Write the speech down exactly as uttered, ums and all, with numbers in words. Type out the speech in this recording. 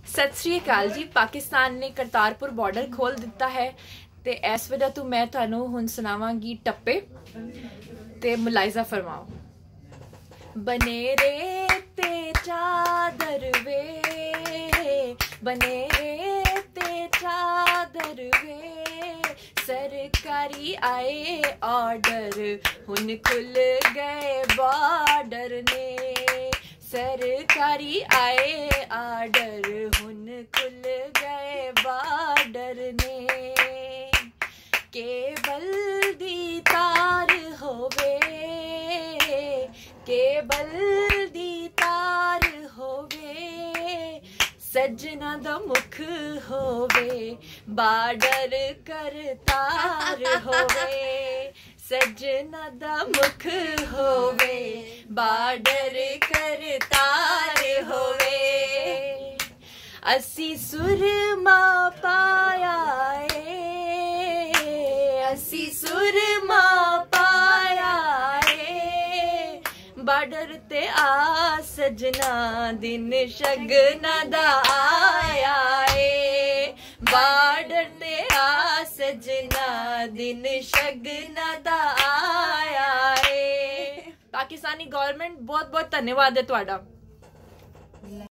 सत श्री अकाल जी। पाकिस्तान ने करतारपुर बॉर्डर खोल दिता है ते इस वजह तो मैं थानू हुण सुनावांगी टप्पे ते मुलाइजा फरमाओ। बने रे ते चादर वे, बने रे ते चादर वे, सरकारी आए ऑर्डर हुन खुल गए बॉर्डर ने, सरकारी आए आर्डर हुन खुल गए बॉर्डर ने। केबल दी तार होवे, केबल दी तार होवे, सजना दा मुख होवे, बार्डर करतार होवे, सजना दा मुख होवे, बार्डर करतार होवे। असी सुरमा पाया ए, असी सुरमा पाया ए, बार्डर ते आ सजना दिन शगना दा आया ए, बार्डर ते आ सजना दिन शगना दा आया ए। पाकिस्तानी गवर्नमेंट बहुत बहुत धन्यवाद है तुहाडा।